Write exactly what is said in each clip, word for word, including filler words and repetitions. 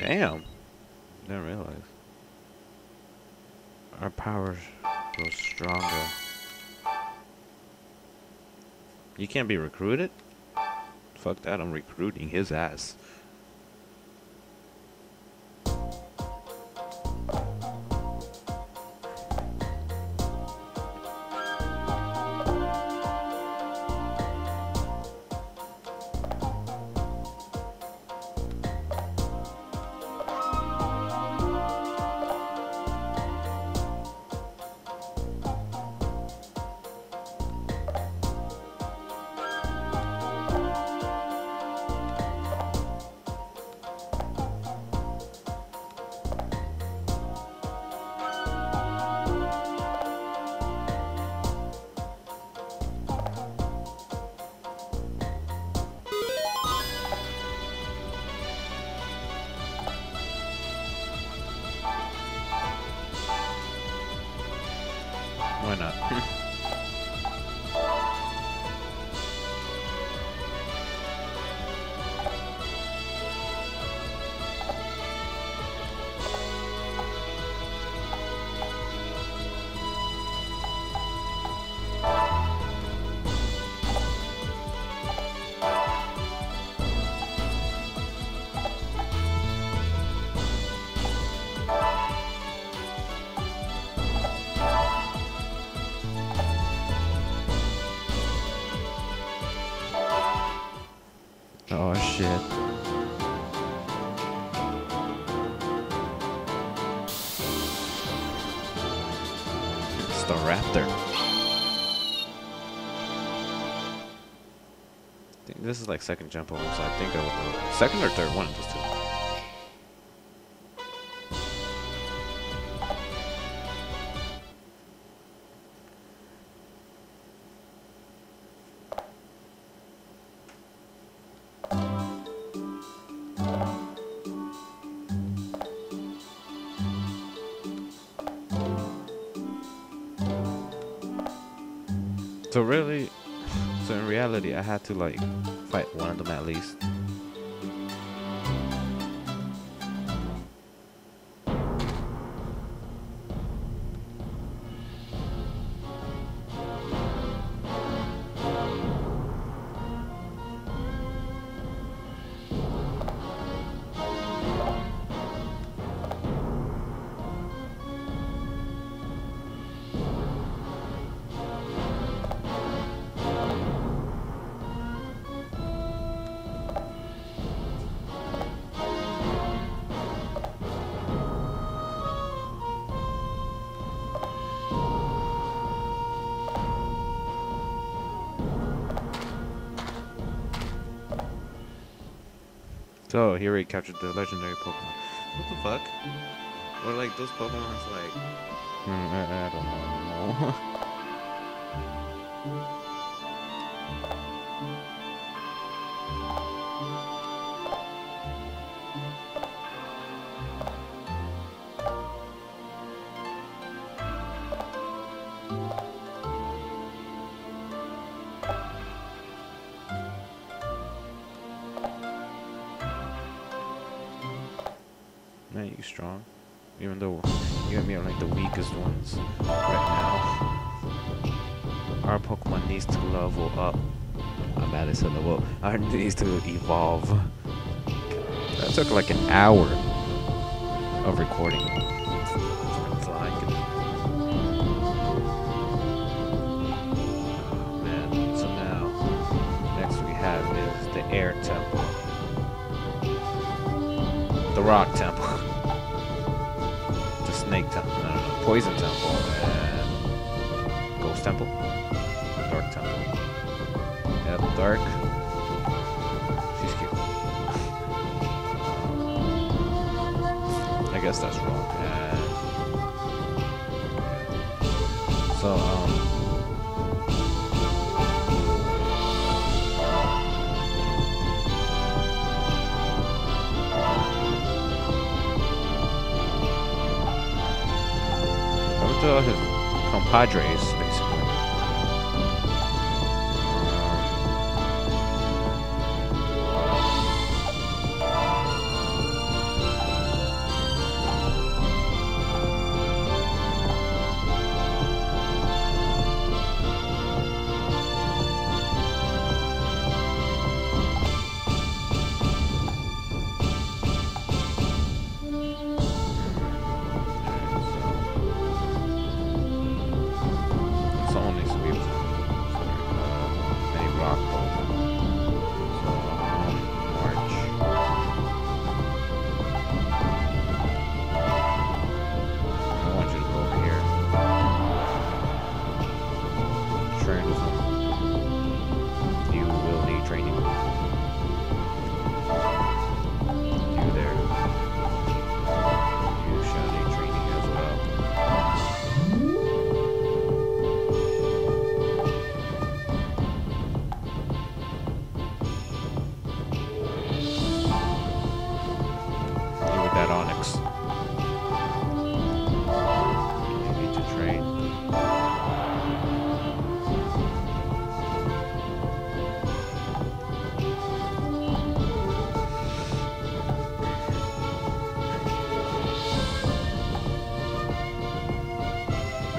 Damn. Didn't realize. Our power grows stronger. You can't be recruited? Fuck that, I'm recruiting his ass. Why not? Oh shit. It's the raptor. I think this is like second jump on, so I think I would go second or third, one of those two. So really, so in reality, I had to like fight one of them at least. So here we captured the legendary Pokemon. What the fuck? Or like those Pokemon's like, mm, I, I don't know anymore. Man, you strong. Even though you got me on like the weakest ones right now. Our Pokemon needs to level up. I'm mad at level up. Our needs to evolve. That took like an hour of recording. Flying. Oh man. So now next we have is the Air Temple. The Rock Temple. The Snake Temple. No, no, no. Poison Temple. And Ghost Temple. Dark Temple. Yep, Dark. She's cute. I guess that's wrong. And so, um. To his compadres, basically.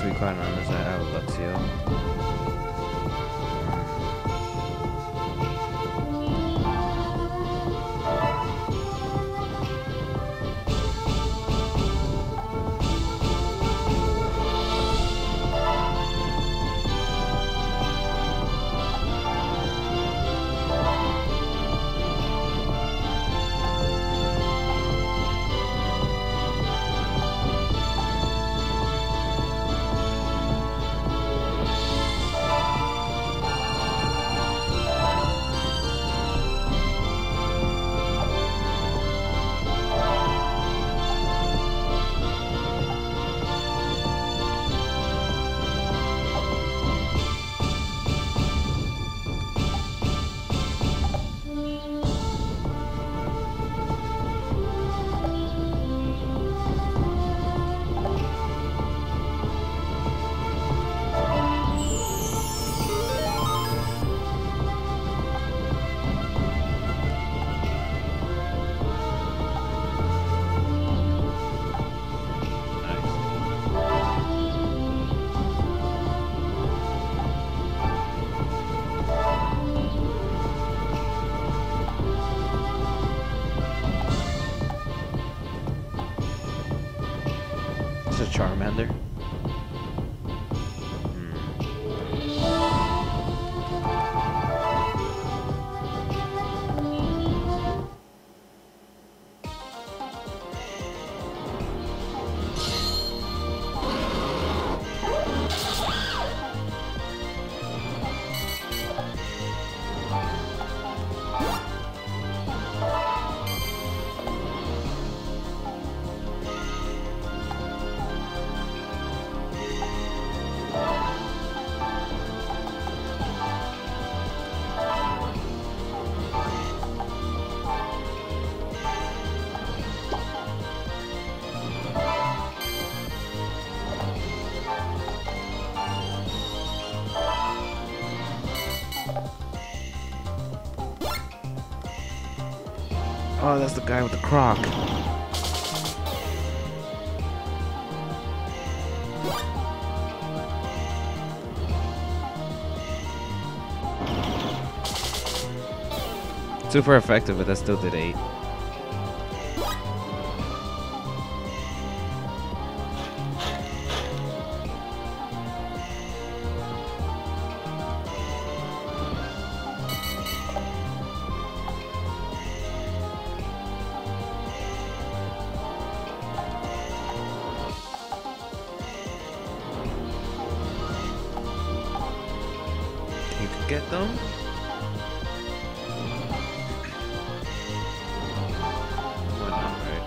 be quite honest, I have Luxio. It's a Charmander. Oh, that's the guy with the croc. Super effective, but that still did eight. You could get them. Why not, right?